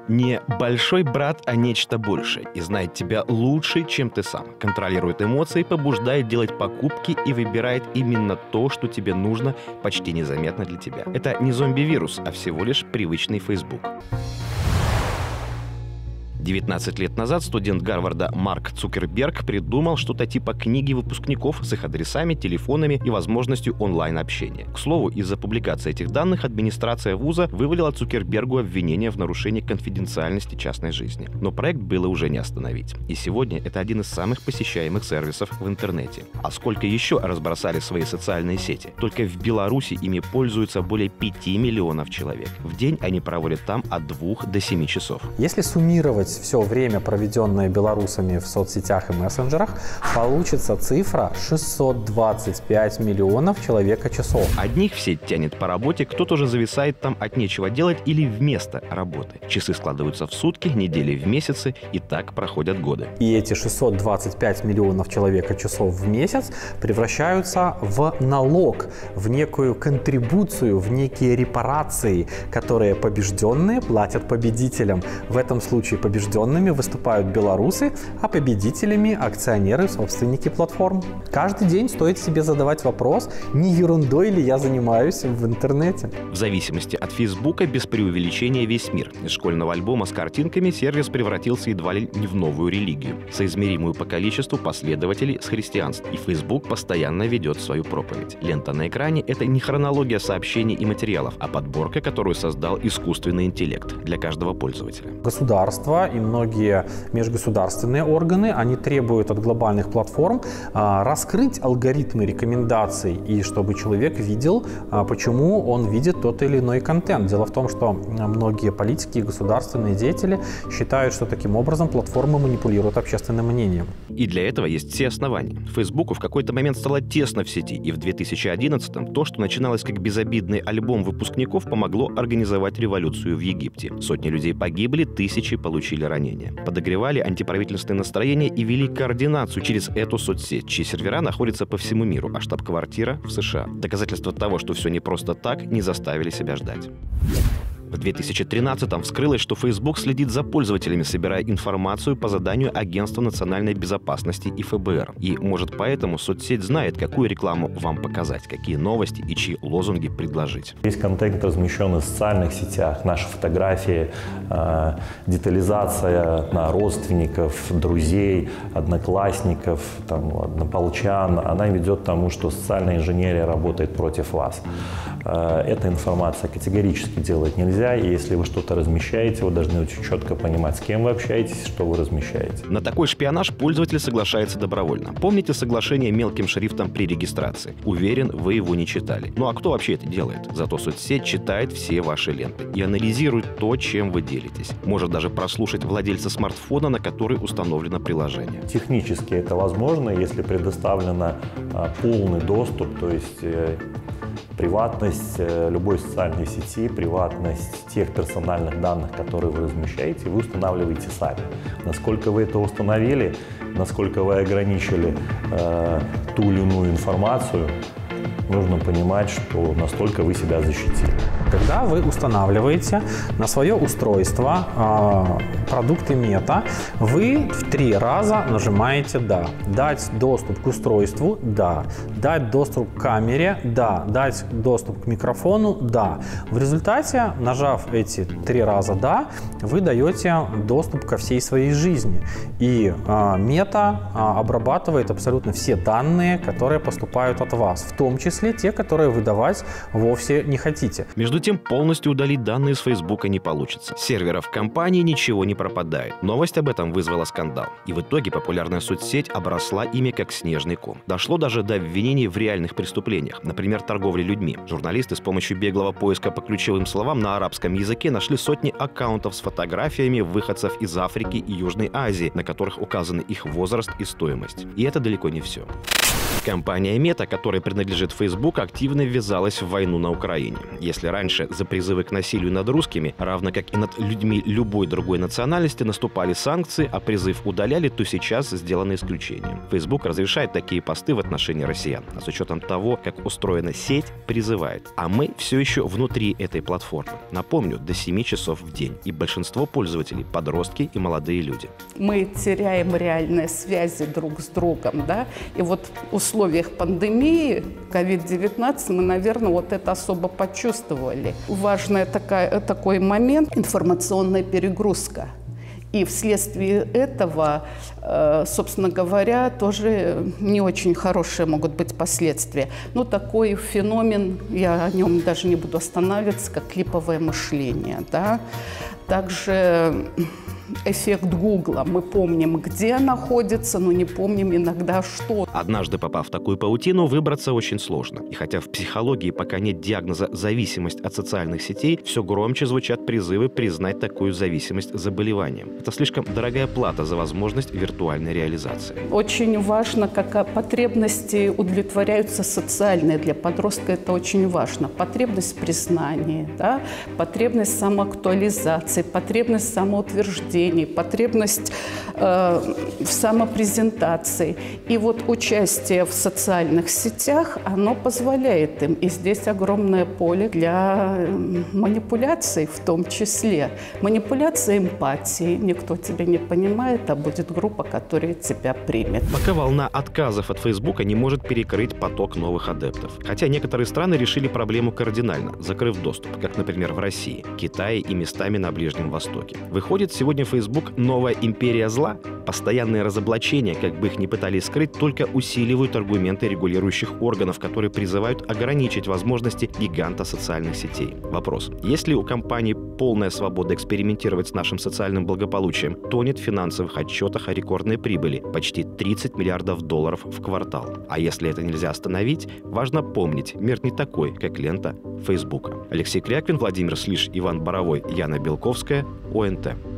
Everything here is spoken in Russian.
Не большой брат, а нечто большее. И знает тебя лучше, чем ты сам. Контролирует эмоции, побуждает делать покупки и выбирает именно то, что тебе нужно, почти незаметно для тебя. Это не зомби-вирус, а всего лишь привычный Facebook. 19 лет назад студент Гарварда Марк Цукерберг придумал что-то типа книги выпускников с их адресами, телефонами и возможностью онлайн-общения. К слову, из-за публикации этих данных администрация вуза вывалила Цукербергу обвинение в нарушении конфиденциальности частной жизни. Но проект было уже не остановить. И сегодня это один из самых посещаемых сервисов в интернете. А сколько еще разбросали свои социальные сети? Только в Беларуси ими пользуются более 5 миллионов человек. В день они проводят там от 2 до 7 часов. Если суммировать все время, проведенное белорусами в соцсетях и мессенджерах, получится цифра 625 миллионов человека-часов. Одних в сеть тянет по работе, кто-то же зависает там от нечего делать или вместо работы. Часы складываются в сутки, недели в месяцы, и так проходят годы. И эти 625 миллионов человека-часов в месяц превращаются в налог, в некую контрибуцию, в некие репарации, которые побежденные платят победителям. В этом случае побежденными выступают белорусы, а победителями – акционеры, собственники платформ. Каждый день стоит себе задавать вопрос, не ерундой ли я занимаюсь в интернете. В зависимости от Фейсбука, без преувеличения, весь мир. Из школьного альбома с картинками сервис превратился едва ли не в новую религию, соизмеримую по количеству последователей с христианством. И Фейсбук постоянно ведет свою проповедь. Лента на экране – это не хронология сообщений и материалов, а подборка, которую создал искусственный интеллект для каждого пользователя. Государство и многие межгосударственные органы, они требуют от глобальных платформ раскрыть алгоритмы рекомендаций, и чтобы человек видел, почему он видит тот или иной контент. Дело в том, что многие политики и государственные деятели считают, что таким образом платформы манипулируют общественным мнением. И для этого есть все основания. Фейсбуку в какой-то момент стало тесно в сети, и в 2011-м то, что начиналось как безобидный альбом выпускников, помогло организовать революцию в Египте. Сотни людей погибли, тысячи получили ранения. Подогревали антиправительственные настроения и вели координацию через эту соцсеть, чьи сервера находятся по всему миру, а штаб-квартира в США. Доказательства того, что все не просто так, не заставили себя ждать. В 2013-м вскрылось, что Facebook следит за пользователями, собирая информацию по заданию Агентства национальной безопасности и ФБР. И, может, поэтому соцсеть знает, какую рекламу вам показать, какие новости и чьи лозунги предложить. Весь контент, размещенный в социальных сетях, наши фотографии, детализация на родственников, друзей, одноклассников, однополчан, она ведет к тому, что социальная инженерия работает против вас. Эта информация категорически делать нельзя. И если вы что-то размещаете, вы должны очень четко понимать, с кем вы общаетесь, что вы размещаете. На такой шпионаж пользователь соглашается добровольно. Помните соглашение мелким шрифтом при регистрации? Уверен, вы его не читали. Ну а кто вообще это делает? Зато соцсеть читает все ваши ленты и анализирует то, чем вы делитесь. Может даже прослушать владельца смартфона, на который установлено приложение. Технически это возможно, если предоставлен полный доступ, то есть приватность любой социальной сети, приватность тех персональных данных, которые вы размещаете, вы устанавливаете сами. Насколько вы это установили, насколько вы ограничили ту или иную информацию, нужно понимать, что настолько вы себя защитили. Когда вы устанавливаете на свое устройство продукты Мета, вы в 3 раза нажимаете «Да». Дать доступ к устройству – «Да». Дать доступ к камере – «Да». Дать доступ к микрофону – «Да». В результате, нажав эти 3 раза «Да», вы даете доступ ко всей своей жизни. И Мета обрабатывает абсолютно все данные, которые поступают от вас, в том числе те, которые выдавать вовсе не хотите. Между тем, полностью удалить данные с Фейсбука не получится. С серверов компании ничего не пропадает. Новость об этом вызвала скандал. И в итоге популярная соцсеть обросла ими как снежный ком. Дошло даже до обвинений в реальных преступлениях, например, торговле людьми. Журналисты с помощью беглого поиска по ключевым словам на арабском языке нашли сотни аккаунтов с фотографиями выходцев из Африки и Южной Азии, на которых указаны их возраст и стоимость. И это далеко не все. Компания Мета, которой принадлежит Facebook активно ввязалась в войну на Украине. Если раньше за призывы к насилию над русскими, равно как и над людьми любой другой национальности, наступали санкции, а призыв удаляли, то сейчас сделано исключение. Facebook разрешает такие посты в отношении россиян, а с учетом того, как устроена сеть, призывает. А мы все еще внутри этой платформы. Напомню, до 7 часов в день. И большинство пользователей – подростки и молодые люди. Мы теряем реальные связи друг с другом, да, и вот в условиях пандемии COVID-19 мы, наверное, вот это особо почувствовали. Важный такой момент – информационная перегрузка. И вследствие этого, собственно говоря, тоже не очень хорошие могут быть последствия. Ну, такой феномен, я о нем даже не буду останавливаться, как клиповое мышление, да. Также эффект Гугла. Мы помним, где находится, но не помним иногда, что. Однажды попав в такую паутину, выбраться очень сложно. И хотя в психологии пока нет диагноза «зависимость от социальных сетей», все громче звучат призывы признать такую зависимость заболеванием. Это слишком дорогая плата за возможность виртуальной реализации. Очень важно, как потребности удовлетворяются социальные. Для подростка это очень важно. Потребность в признании, да? Потребность самоактуализации, потребность в самоутверждении, потребность в самопрезентации. И вот участие в социальных сетях, оно позволяет им. И здесь огромное поле для манипуляций в том числе. Манипуляция эмпатией. Никто тебя не понимает, а будет группа, которая тебя примет. Пока волна отказов от Фейсбука не может перекрыть поток новых адептов. Хотя некоторые страны решили проблему кардинально, закрыв доступ, как, например, в России, Китае и местами на Ближнем Востоке. Выходит, сегодня Facebook – новая империя зла? Постоянные разоблачения, как бы их ни пытались скрыть, только усиливают аргументы регулирующих органов, которые призывают ограничить возможности гиганта социальных сетей. Вопрос. Если у компании полная свобода экспериментировать с нашим социальным благополучием, тонет в финансовых отчетах о рекордной прибыли – почти $30 миллиардов в квартал. А если это нельзя остановить, важно помнить, мир не такой, как лента Фейсбука. Алексей Кряквин, Владимир Слиш, Иван Боровой, Яна Белковская, ОНТ.